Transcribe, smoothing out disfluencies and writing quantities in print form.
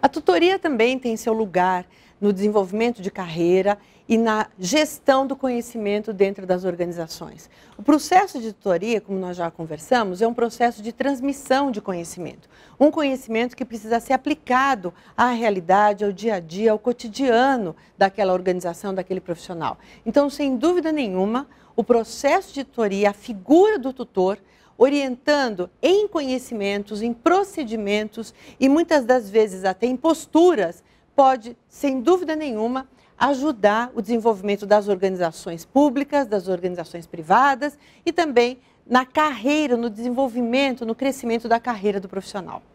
A tutoria também tem seu lugar no desenvolvimento de carreira e na gestão do conhecimento dentro das organizações. O processo de tutoria, como nós já conversamos, é um processo de transmissão de conhecimento. Um conhecimento que precisa ser aplicado à realidade, ao dia a dia, ao cotidiano daquela organização, daquele profissional. Então, sem dúvida nenhuma, o processo de tutoria, a figura do tutor, orientando em conhecimentos, em procedimentos e muitas das vezes até em posturas, pode, sem dúvida nenhuma, ajudar o desenvolvimento das organizações públicas, das organizações privadas e também na carreira, no desenvolvimento, no crescimento da carreira do profissional.